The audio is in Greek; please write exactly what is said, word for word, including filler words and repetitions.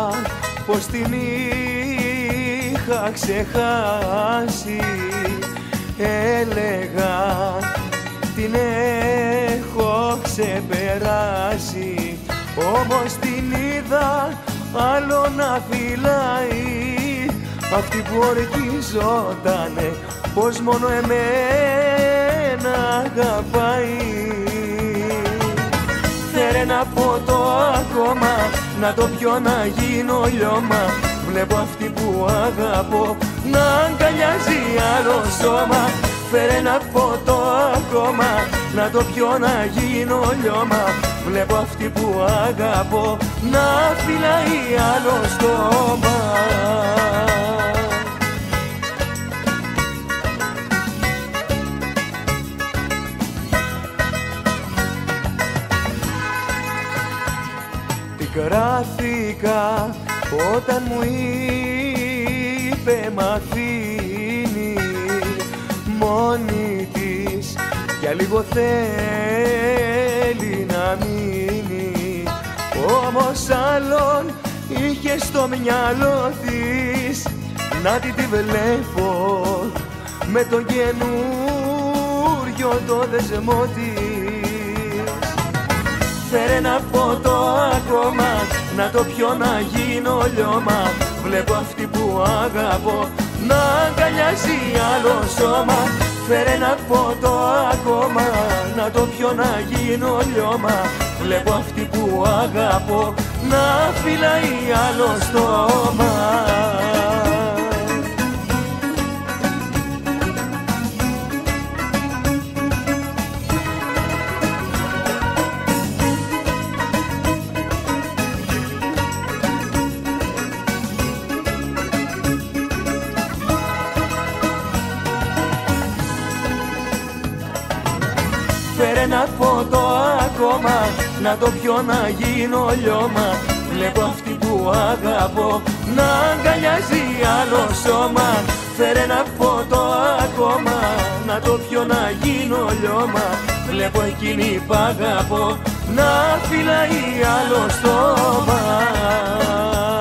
πως την είχα ξεχάσει. Έλεγα την έχω ξεπεράσει, όμως την είδα άλλο να φυλάει. Αυτή που ορκίζότανε πως μόνο εμένα αγαπάει. Φέρε ένα ποτό ακόμα, να το πιω να γίνω λιώμα. Βλέπω αυτή που αγαπώ να αγκαλιάζει άλλο σώμα. Φέρε ένα ποτό ακόμα, να το πιω να γίνω λιώμα. Βλέπω αυτή που αγαπώ να φυλάει άλλο στόμα. Κράθηκα όταν μου είπε μ' αφήνει μόνη της, για λίγο θέλει να μείνει. Όμως άλλον είχε στο μυαλό της, να τη τη βλέπω με τον καινούριο το δεσμό της. Φέρε ένα ποτό ακόμα, να το πιω να γίνω λιώμα. Βλέπω αυτή που αγαπώ να αγκαλιάζει άλλο σώμα. Φέρε ένα ποτό ακόμα, να το πιω να γίνω λιώμα. Βλέπω αυτή που αγαπώ να φυλάει άλλο στόμα. Φέρε ένα ποτό ακόμα, να το πιω να γίνω λιώμα. Βλέπω αυτή που αγαπώ να αγκαλιάζει άλλο σώμα. Φέρε ένα ποτό ακόμα, να το πιω να γίνω λιώμα. Βλέπω εκείνη που αγαπώ να φυλάει άλλο στόμα.